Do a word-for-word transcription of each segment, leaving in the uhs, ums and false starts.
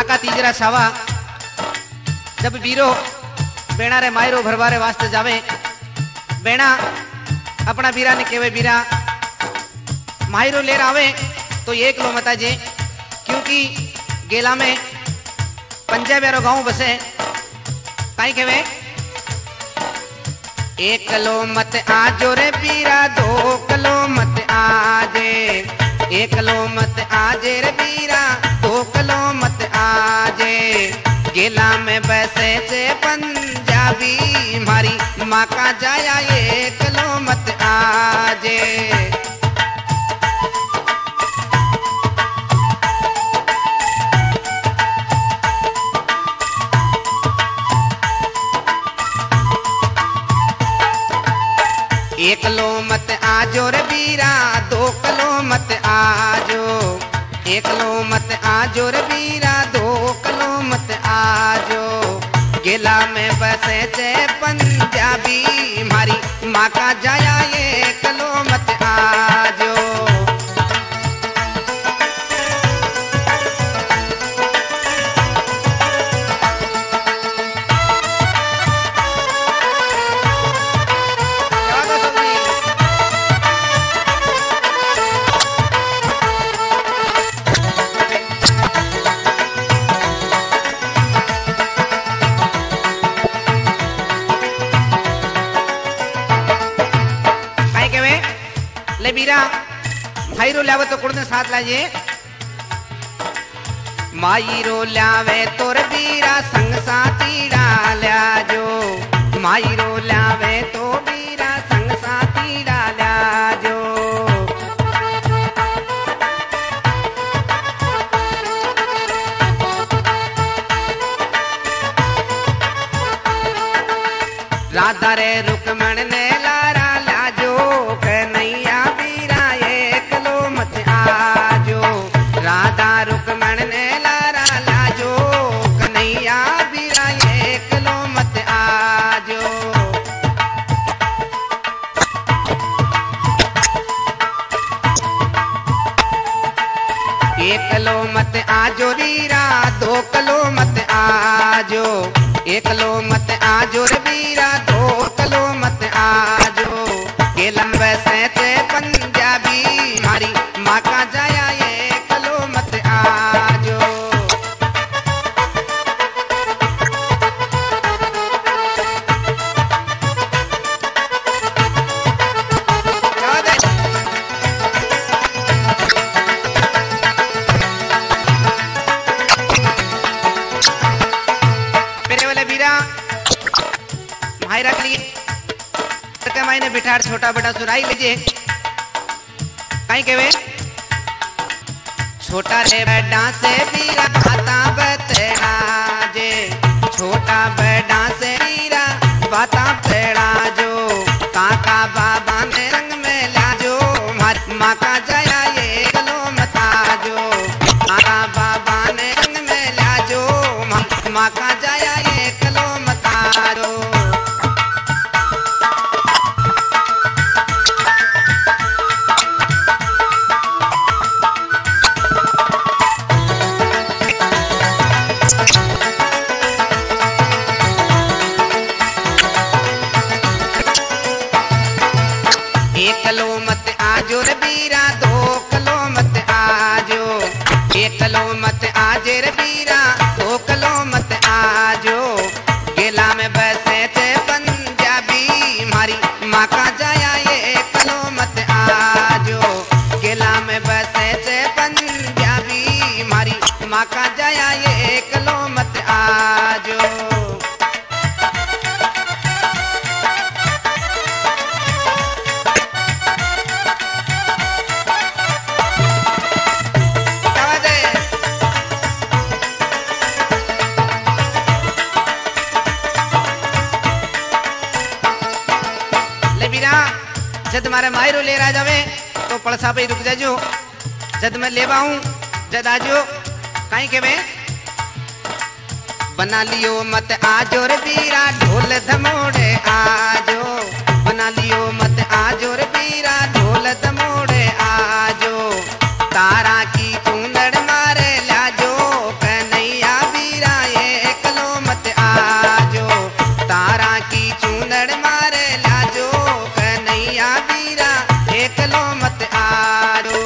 नाका तीजरा सावा जब बीरो बेणा रे मायरो भरवारे वास्ते जावे, बेणा अपना बीरा ने केवे बीरा मायरो लेर आवे तो एक लो मता जे, क्योंकि गेला में पंजे बेरो गांव बसे। काई केवे एक लो मत आजो रे बीरा, दो कलो मत आजे, एक लो मत आजे रे बीरा, दो कलो मत आजे। गेला में बैसे चे पंजाबी मारी माँ का जाया, एक लो मत आजे। एक लो मत आजो रे बीरा, दो कलो मत आजो, एक लो मत आजो रे बीरा, दो कलो मत आजो। गेला में बसे चे पंजाबी मारी माँ का जाया, एक लो मत आजो। ले बीरा भाईरो लावे तो कुड़ने साथ लाजे, माईरो लावे तोर बीरा संग साथी डाल्या जो, माईरो लावे तो बीरा संग साथी डाल्या जो। राधा रे रुक्मण ने लारा लाजो, कन्हैया बीरा एक लो मत आजो। राधा रुक्मण ने लारा लाजो, कन्हैया बीरा एक लो मत आजो। एक लो मत आजो रीरा, दो कलो मत आजो, एक लो मत आजो रे बीरा, दो कलो मत आजो। गेलम वैसे चे पंजाबी मारी माँ का जाया, एक लो मत आजो। मेरे वाले बीरा भाई रख लिए मायने बिठार छोटा बड़ा सुराई लीजिए। कहीं केवे छोटा रे बड़ा से बीरा बाता बतेड़ा जे, छोटा बड़ा से बीरा बाता बतेड़ा जो। काका बाबा ने रंग में लाजो, माँ का जाया ये कलो मता जो। काका बाबा ने रंग में लाजो, माँ का जाया ये कलो मता जो। एक कलो मत आजो रे बीरा, दो कलो मत आजो, एक कलो मत आजे रे बीरा, दो कलो मत आजो। गेला में बसे चे पंजाबी मारी माँ का जाया, ये कलो मत आजो। गेला में बसे चे पंजाबी मारी माँ का जाया, ये कलो मत आजो। जद मारे मायरो ले रहा जावे तो पड़सा पे रुक जाजो, जद मैं लेवा हूँ जद आजो। काई के में बना लियो मत आजो रे बीरा, ढोल धमोड़े आजो। बना लियो मत आजो रे बीरा, ढोल धमोड़े आजो। तारा की चूंदड़ मारे लाजो, कन्हैया बीरा एकलो मत आजो।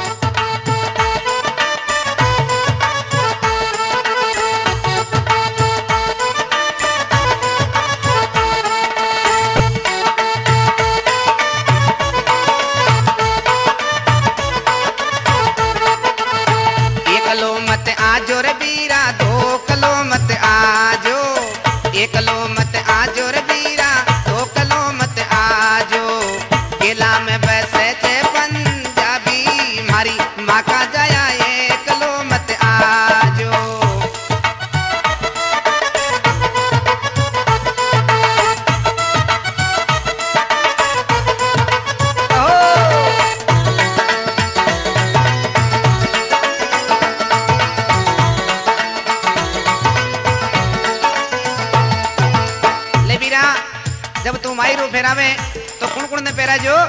एकलो मत आजो रे बीरा दो कलो मत आजो। एकलो मत आजो रे बीरा दो कलो मत आजो। केला में बैसे चे पंजाबी मारी माँ का जाया एकलो मत आजो। जब तू माई रू फेरावे तो कुण कुण ने पेरा जो।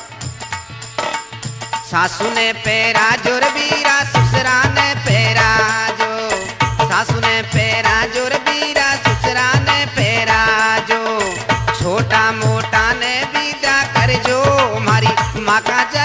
सासू ने पेरा जो रे बीरा ससुरा ने पेरा जो। सासू ने पेरा जो रे बीरा ससुरा ने पेरा जो। छोटा मोटा ने विदा कर जो मारी माँ का